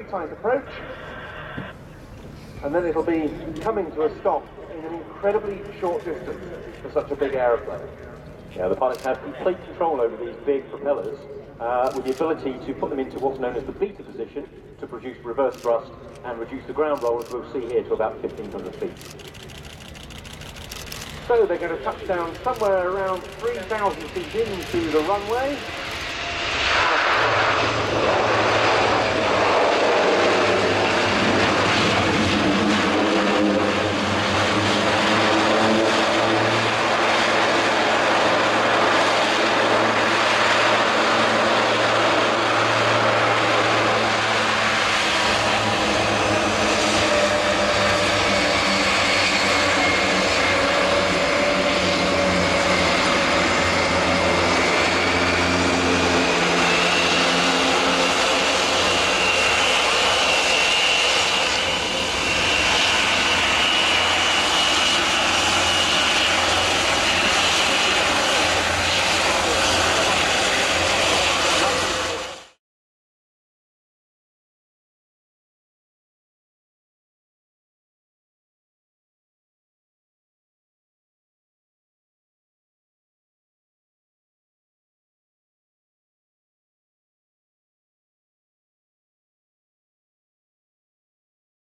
tight approach, and then it'll be coming to a stop in an incredibly short distance for such a big aeroplane. Yeah, the pilots have complete control over these big propellers, with the ability to put them into what's known as the beta position to produce reverse thrust and reduce the ground roll, as we'll see here, to about 1,500 feet. So they're going to touch down somewhere around 3,000 feet into the runway.